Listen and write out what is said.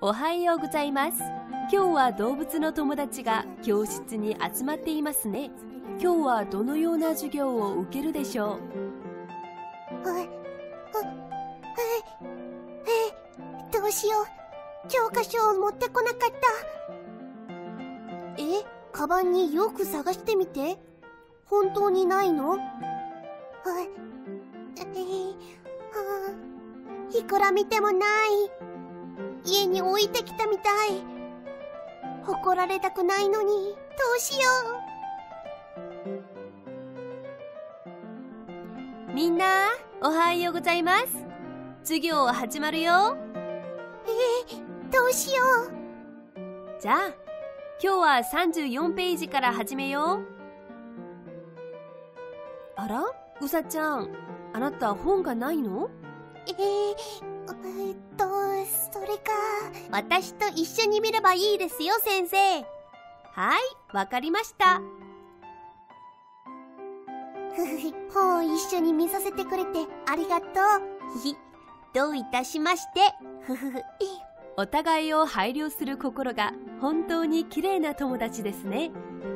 おはようございます。今日は動物の友達が教室に集まっていますね。今日はどのような授業を受けるでしょう。 どうしよう。教科書を持ってこなかった。カバンによく探してみて。本当にないの？いくら見てもない。家に置いてきたみたい。怒られたくないのに、どうしよう。みんな、おはようございます。授業始まるよ。 どうしよう。じゃあ、今日は34ページから始めよう。あら、うさちゃん、あなた本がないの？ それか。私と一緒に見ればいいですよ、先生。 はい、わかりました。 本を一緒に見させてくれてありがとう。どういたしまして。 お互いを配慮する心が本当に綺麗な友達ですね。